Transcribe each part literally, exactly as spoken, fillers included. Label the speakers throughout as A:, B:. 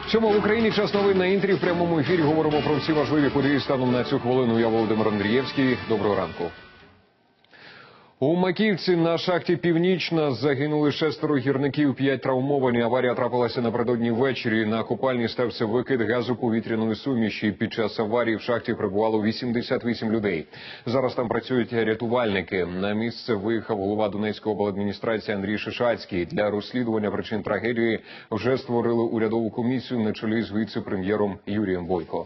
A: Сьома в Україні, час новин на Інтері. В прямому ефірі говоримо про всі важливі події станом на цю хвилину. Я Володимир Андрієвський. Доброго ранку. У Макіївці на шахті «Північна» загинули шестеро гірників, п'ять травмовані. Аварія трапилася напередодні ввечері. На копальні стався викид газу повітряної суміші. Під час аварії в шахті перебувало вісімдесят вісім людей. Зараз там працюють рятувальники. На місце виїхав голова Донецької обладміністрації Андрій Шишацький. Для розслідування причин трагедії вже створили урядову комісію на чолі з віце-прем'єром Юрієм Бойко.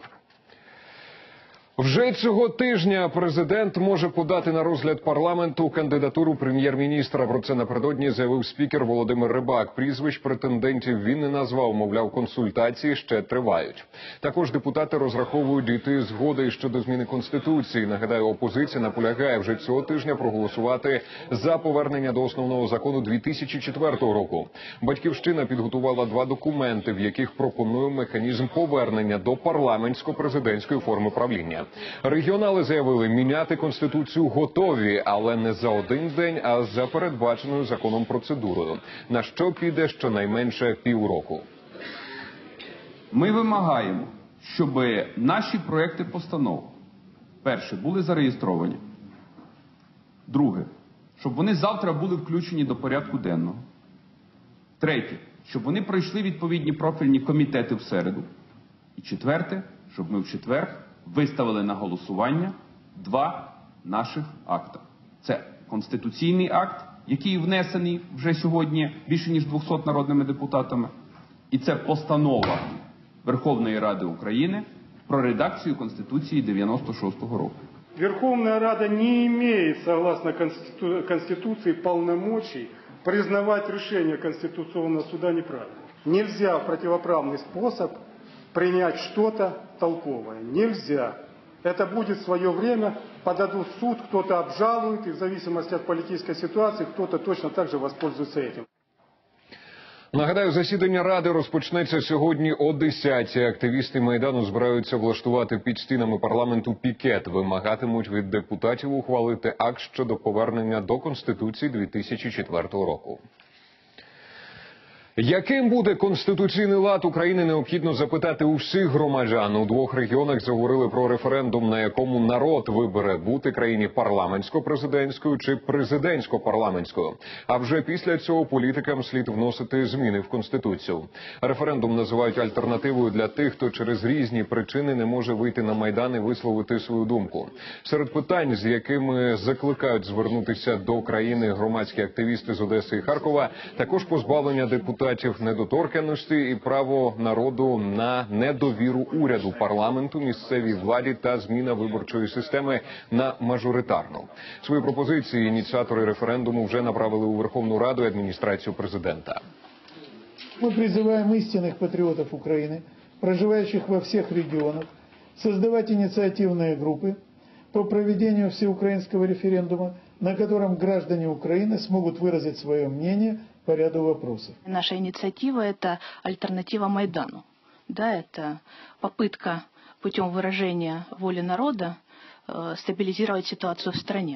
A: Вже цього тижня президент може подати на розгляд парламенту кандидатуру прем'єр-міністра. Про це напередодні заявив спікер Володимир Рибак. Прізвищ претендентів він не назвав, мовляв, консультації ще тривають. Також депутати розраховують дійти згоди щодо зміни Конституції. Нагадаю, опозиція наполягає вже цього тижня проголосувати за повернення до основного закону дві тисячі четвертого року. Батьківщина підготувала два документи, в яких пропонує механізм повернення до парламентсько-президентської форми правління. Регіонали заявили, міняти Конституцію готові, але не за один день, а за передбаченою законом процедурою, на що піде щонайменше півроку.
B: Ми вимагаємо, щоб наші проекти постанов, перше, були зареєстровані, друге, щоб вони завтра були включені до порядку денного, третє, щоб вони пройшли відповідні профільні комітети в середу, і четверте, щоб ми в четвер виставили на голосування два наших акти. Це конституційний акт, який внесений вже сьогодні більше ніж двохсот народними депутатами, і це постанова Верховної Ради України про редакцію Конституції дев'яносто шостого року.
C: Верховная Рада не имеет, согласно Конститу... Конституции, полномочий признавать решение Конституционного суда неправильным. Нельзя в противоправный способ принять что-то толковое. Нельзя. Это будет в свое время, подадут в суд, кто-то обжалует, и в зависимости от политической ситуации кто-то точно так же воспользуется этим.
A: Нагадаю, засідання Ради розпочнеться сьогодні о десятій. Активісти Майдану збираються влаштувати під стінами парламенту пікет. Вимагатимуть від депутатів ухвалити акт щодо повернення до Конституції дві тисячі четвертого року. Яким буде конституційний лад України, необхідно запитати у всіх громадян. У двох регіонах заговорили про референдум, на якому народ вибере бути країні парламентсько-президентською чи президентсько-парламентською. А вже після цього політикам слід вносити зміни в Конституцію. Референдум називають альтернативою для тих, хто через різні причини не може вийти на Майдан і висловити свою думку. Серед питань, з якими закликають звернутися до країни громадські активісти з Одеси і Харкова, також позбавлення депутатів недоторканності і право народу на недовіру уряду, парламенту, місцевій владі та зміна виборчої системи на мажоритарну. Свої пропозиції ініціатори референдуму вже направили у Верховну Раду і адміністрацію президента.
D: Ми призиваємо істинних патріотів України, проживаючих во всіх регіонах, создавати ініціативні групи по проведению всеукраинского референдума, на котором граждане Украины смогут выразить свое мнение по ряду вопросов.
E: Наша инициатива – это альтернатива Майдану. Да, это попытка путем выражения воли народа э, стабилизировать ситуацию в стране.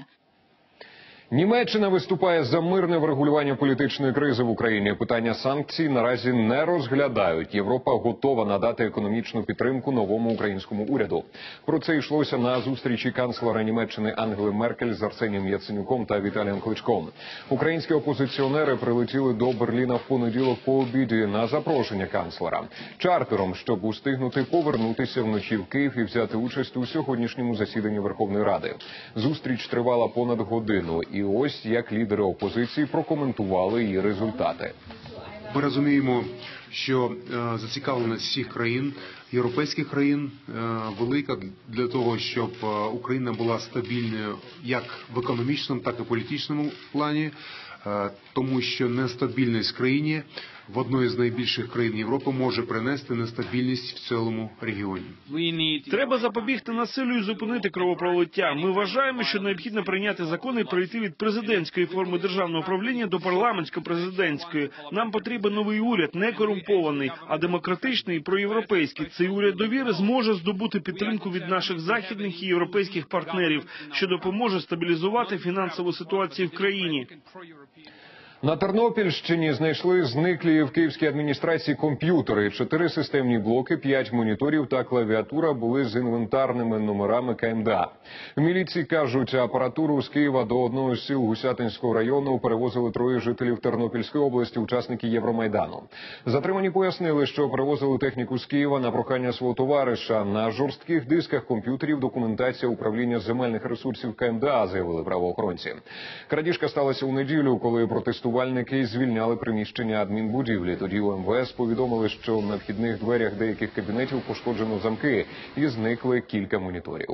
A: Німеччина виступає за мирне врегулювання політичної кризи в Україні. Питання санкцій наразі не розглядають. Європа готова надати економічну підтримку новому українському уряду. Про це йшлося на зустрічі канцлера Німеччини Ангели Меркель з Арсенієм Яценюком та Віталієм Кличком. Українські опозиціонери прилетіли до Берліна в понеділок по обіді на запрошення канцлера. Чартером, щоб устигнути повернутися вночі в Київ і взяти участь у сьогоднішньому засіданні Верховної Ради. Зустріч тривала понад годину. І ось як лідери опозиції прокоментували її результати.
F: Ми розуміємо, що е, зацікавленість всіх країн, європейських країн, е, велика для того, щоб е, Україна була стабільною як в економічному, так і політичному плані, е, тому що нестабільність в країні в одної з найбільших країн Європи може принести нестабільність в цілому регіоні.
G: Треба запобігти насиллю і зупинити кровопролиття. Ми вважаємо, що необхідно прийняти закон і перейти від президентської форми державного управління до парламентсько-президентської. Нам потрібен новий уряд, не корумпований, а демократичний і проєвропейський. Цей уряд довіри зможе здобути підтримку від наших західних і європейських партнерів, що допоможе стабілізувати фінансову ситуацію в країні.
A: На Тернопільщині знайшли зниклі в київській адміністрації комп'ютери. Чотири системні блоки, п'ять моніторів та клавіатура були з інвентарними номерами ка ем де а. В міліції кажуть, апаратуру з Києва до одного з сіл Гусятинського району перевозили троє жителів Тернопільської області, учасники Євромайдану. Затримані пояснили, що перевозили техніку з Києва на прохання свого товариша. На жорстких дисках комп'ютерів документація управління земельних ресурсів ка ем де а, заявили правоохоронці. Крадіжка сталася у неділю, коли протестували Рятувальники звільняли приміщення адмінбудівлі. Тоді у ем ве ес повідомили, що на вхідних дверях деяких кабінетів пошкоджено замки і зникли кілька моніторів.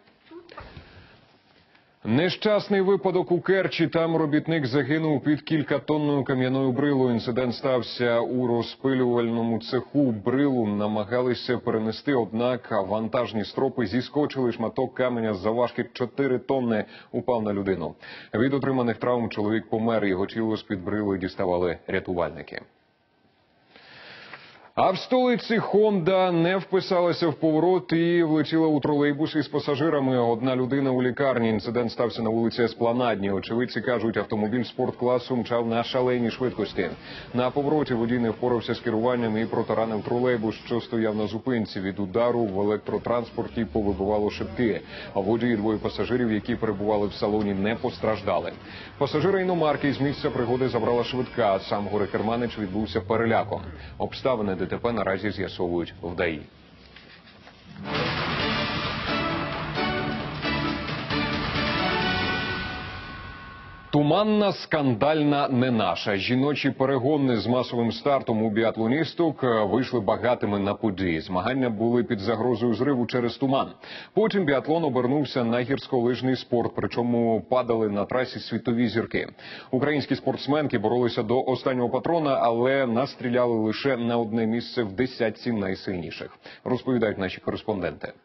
A: Нещасний випадок у Керчі. Там робітник загинув під кількатонною кам'яною брилою. Інцидент стався у розпилювальному цеху. Брилу намагалися перенести, однак вантажні стропи зіскочили. Шматок каменя завважки чотири тонни упав на людину. Від отриманих травм чоловік помер. Його тіло з-під брили діставали рятувальники. А в столиці Honda не вписалася в поворот і влетіла у тролейбус із пасажирами. Одна людина у лікарні. Інцидент стався на вулиці Еспланадній. Очевидці кажуть, автомобіль спорткласу мчав на шаленій швидкості. На повороті водій не впорався з керуванням і протаранив тролейбус, що стояв на зупинці. Від удару в електротранспорті повибивало шибки. А водій і двоє пасажирів, які перебували в салоні, не постраждали. Пасажира іномарки з місця пригоди забрала швидка. Сам горе-керманич відбувся переляком. Обставини де те пе наразі з'ясовують в ДАІ. Туманна, скандальна, не наша. Жіночі перегони з масовим стартом у біатлоністок вийшли багатими на події. Змагання були під загрозою зриву через туман. Потім біатлон обернувся на гірськолижний спорт, причому падали на трасі світові зірки. Українські спортсменки боролися до останнього патрона, але настріляли лише на одне місце в десятці найсильніших. Розповідають наші кореспонденти.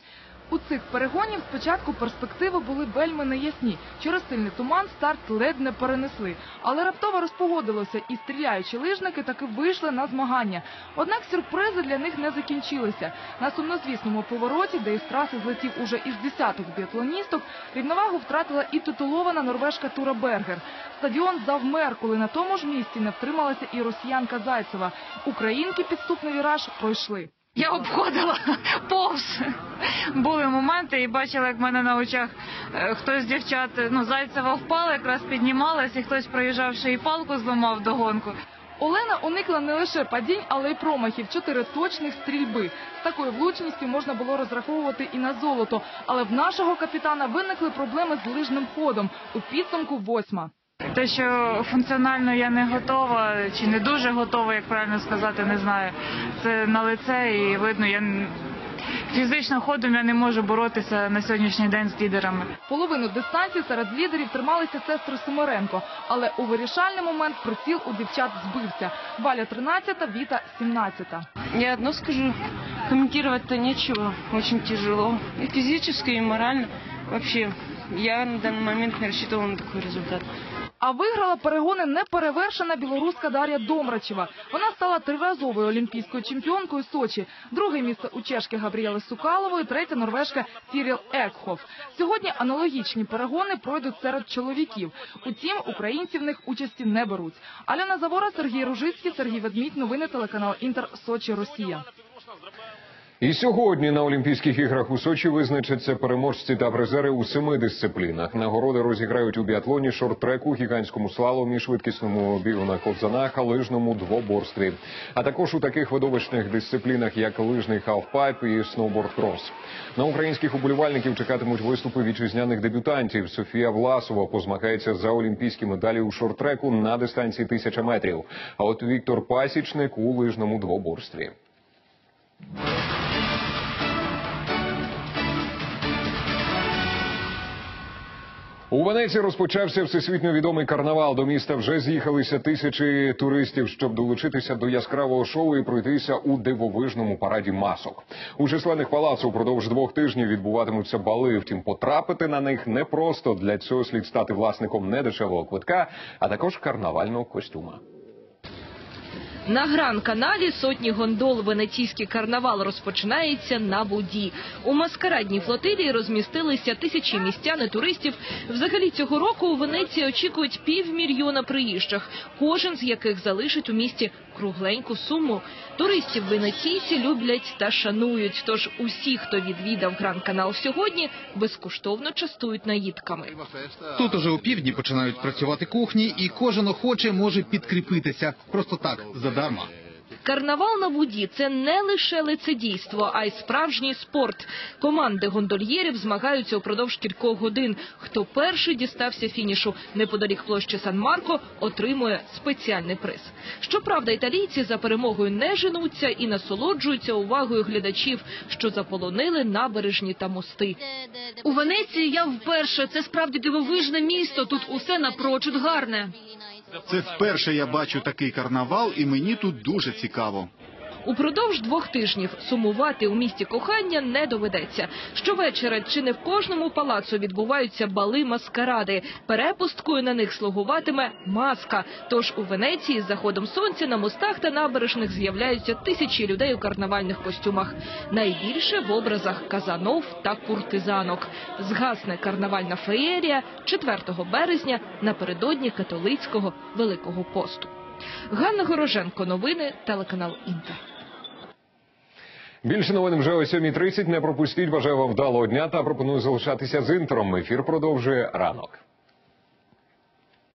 H: У цих перегонів спочатку перспективи були вельми неясні. Через сильний туман старт ледь не перенесли. Але раптово розпогодилося і стріляючі лижники таки вийшли на змагання. Однак сюрпризи для них не закінчилися. На сумнозвісному повороті, де із траси злетів уже із десяток біатлоністок, рівновагу втратила і титулована норвежка Тура Бергер. Стадіон завмер, коли на тому ж місці не втрималася і росіянка Зайцева. Українки підступний віраж пройшли.
I: Я обходила повз. Були моменти і бачила, як в мене на очах хтось з дівчат, ну, Зайцева впала, якраз піднімалась, і хтось, проїжджавши, і палку зламав догонку.
H: Олена уникла не лише падінь, але й промахів. Чотири точних стрільби. З такою влучністю можна було розраховувати і на золото. Але в нашого капітана виникли проблеми з лижним ходом. У підсумку восьма.
I: Те, що функціонально я не готова, чи не дуже готова, як правильно сказати, не знаю. Це на лице і видно, я фізично ходом я не можу боротися на сьогоднішній день з лідерами.
H: Половину дистанції серед лідерів трималися сестри Симиренко, але у вирішальний момент приціл у дівчат збився. Валя тринадцята, Віта сімнадцята.
J: Я одно скажу, комментировать-то нечего, очень тяжело. И физически, и морально. Вообще, я на данный момент не рассчитывала на такой результат.
H: А виграла перегони неперевершена білоруська Дар'я Домрачева. Вона стала триразовою олімпійською чемпіонкою Сочі. Друге місце у чешки Габріели Сукалової, третя норвежка Тіріл Екхоф. Сьогодні аналогічні перегони пройдуть серед чоловіків. Утім, українці в них участі не беруть. Альона Завора, Сергій Ружицький, Сергій Ведмідь. Новини телеканал Інтер, Сочі, Росія.
A: І сьогодні на Олімпійських іграх у Сочі визначаться переможці та призери у семи дисциплінах. Нагороди розіграють у біатлоні, шорт-треку, гігантському слаломі, швидкісному бігу на ковзанах, лижному двоборстві. А також у таких видовищних дисциплінах, як лижний халфпайп і сноуборд-крос. На українських уболівальників чекатимуть виступи вітчизняних дебютантів. Софія Власова позмагається за олімпійські медалі у шорт-треку на дистанції тисяча метрів. А от Віктор Пасічник у лижному двоборстві. У Венеції розпочався всесвітньо відомий карнавал. До міста вже з'їхалися тисячі туристів, щоб долучитися до яскравого шоу і пройтися у дивовижному параді масок. У численних палацах упродовж двох тижнів відбуватимуться бали. Втім, потрапити на них непросто. Для цього слід стати власником недешевого квитка, а також карнавального костюма.
K: На Гран-каналі сотні гондол. Венеційський карнавал розпочинається на воді. У маскарадній флотилії розмістилися тисячі містян і туристів. Взагалі цього року у Венеції очікують півмільйона приїжджих, кожен з яких залишить у місті кругленьку суму. Туристів венеційці люблять та шанують, тож усі, хто відвідав Гран-канал сьогодні, безкоштовно частують наїдками.
L: Тут уже у півдні починають працювати кухні, і кожен охоче може підкріпитися. Просто так, задарма.
K: Карнавал на воді – це не лише лицедійство, а й справжній спорт. Команди гондольєрів змагаються упродовж кількох годин. Хто перший дістався фінішу неподалік площі Сан-Марко, отримує спеціальний приз. Щоправда, італійці за перемогою не женуться і насолоджуються увагою глядачів, що заполонили набережні та мости.
M: У Венеції я вперше. Це справді дивовижне місто. Тут усе напрочуд гарне.
N: Це вперше я бачу такий карнавал, і мені тут дуже цікаво.
K: Упродовж двох тижнів сумувати у місті кохання не доведеться. Щовечора чи не в кожному палацу відбуваються бали-маскаради. Перепусткою на них слугуватиме маска. Тож у Венеції з заходом сонця на мостах та набережних з'являються тисячі людей у карнавальних костюмах. Найбільше в образах казанов та куртизанок. Згасне карнавальна феєрія четвертого березня напередодні католицького Великого посту. Ганна Гороженко, новини, телеканал Інтер.
A: Більше новин вже о сьомій тридцять. Не пропустіть. Бажаю вам вдалого дня та пропоную залишатися з Інтером. Ефір продовжує ранок.